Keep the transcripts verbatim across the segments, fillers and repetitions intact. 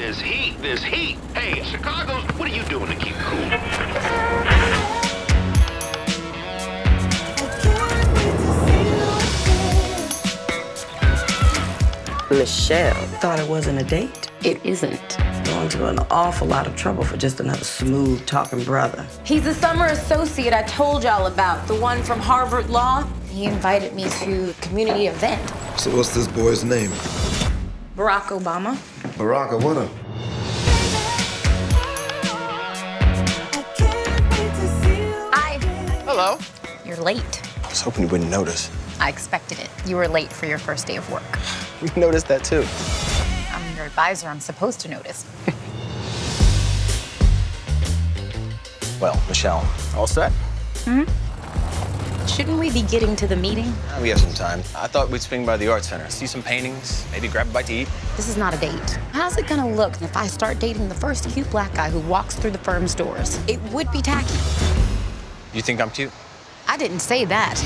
this heat, this heat. Hey, Chicago's, what are you doing to keep cool? Michelle thought it wasn't a date. It isn't. Going to an awful lot of trouble for just another smooth-talking brother. He's the summer associate I told y'all about, the one from Harvard Law. He invited me to a community event. So what's this boy's name? Barack Obama. Barack, what a... Hi. Hello. You're late. I was hoping you wouldn't notice. I expected it. You were late for your first day of work. You noticed that too. I'm your advisor. I'm supposed to notice. Well, Michelle, all set? Hmm? Shouldn't we be getting to the meeting? Uh, we have some time. I thought we'd swing by the art center, see some paintings, maybe grab a bite to eat. This is not a date. How's it gonna look if I start dating the first cute black guy who walks through the firm's doors? It would be tacky. You think I'm cute? I didn't say that.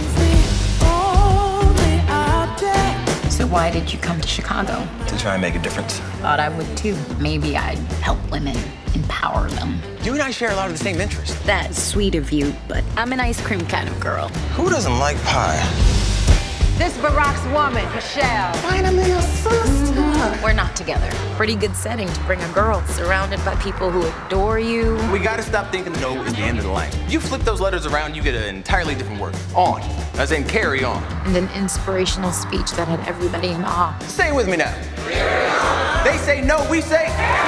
So why did you come to Chicago? To try and make a difference. Thought I would too. Maybe I'd help women, empower them. You and I share a lot of the same interests. That's sweet of you, but I'm an ice cream kind of girl. Who doesn't like pie? This Barack's woman, Michelle. Find a little sister. Mm-hmm. We're not together. Pretty good setting to bring a girl surrounded by people who adore you. We gotta stop thinking no is the end of the line. You flip those letters around, you get an entirely different word. On. As in carry on. And an inspirational speech that had everybody in awe. Say it with me now. They say no, we say.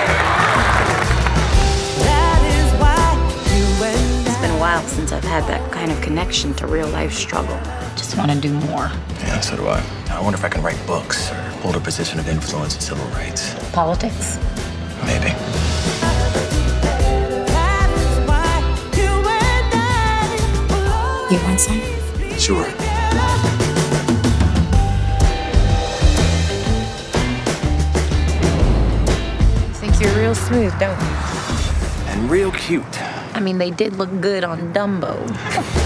It's been a while since I've had that kind of connection to real life struggle. Just want to do more. Yeah, so do I. I wonder if I can write books or hold a position of influence in civil rights. Politics? Maybe. You want some? Sure. Think you're real smooth, don't you? And real cute. I mean, they did look good on Dumbo.